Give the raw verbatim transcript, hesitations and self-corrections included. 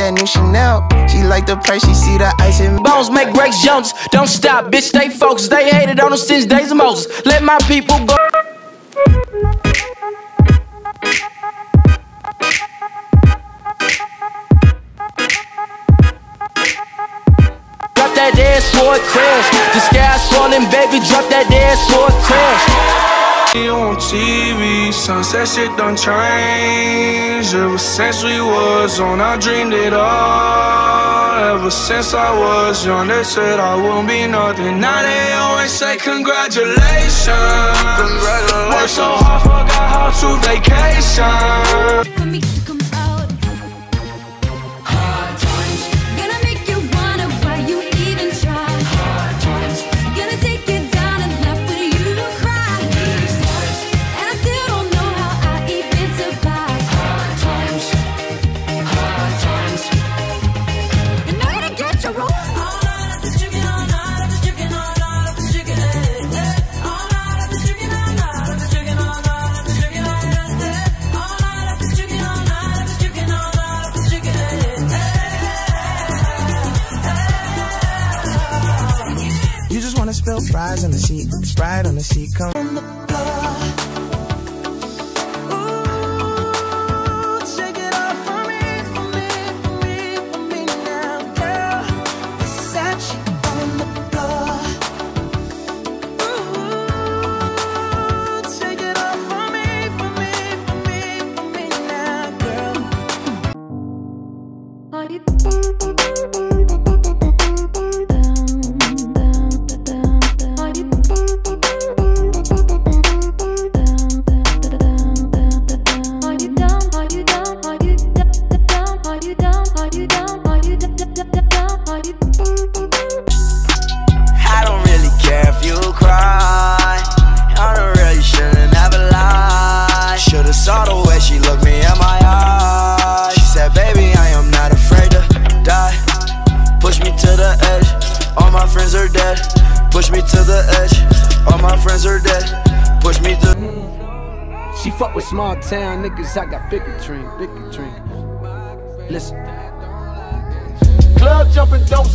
that new Chanel. She like the price, she see the ice in Bones make Grace Jones. Don't stop, bitch, stay focused. They hated on us since days of Moses. Let my people go. Drop that ass for a crash. The sky's falling, baby, drop that ass for a crash. On T V, sunset shit done changed. Ever since we was on, I dreamed it all. Ever since I was young, they said I wouldn't be nothing. Now they always say congratulations. Congratulations. Worked so hard, forgot how to vacation. For me to come out. Hard times. Gonna make you wonder why you even try. Hard times. Gonna take you down and left for you to cry. And I still don't know how I even survive. Hard times. Hard times. And now to get your roll. All night I've been drinking, all night I've been drinking, all night I've been drinking, all night I've been drinking, all night I've been drinking, all night I've been drinking, all night I've been drinking, all night I've been drinking, all night I've been drinking, all night I've been drinking. You just wanna spill fries on the seat, Sprite on the seat, come on the floor. Ooh, shake it off for me, for me, for me, for me now, girl. Versace on the floor. Ooh, shake it off for me, for me, for me, for me now, girl. Are you I don't really care if you cry. I don't really shouldn't never lie. Should've saw the way she looked me in my eyes. She said, baby, I am not afraid to die. Push me to the edge, all my friends are dead. Push me to the edge, all my friends are dead. Push me to. She fuck with small town niggas, I got bigger dream, bigger dream. Listen. Club jumping, don't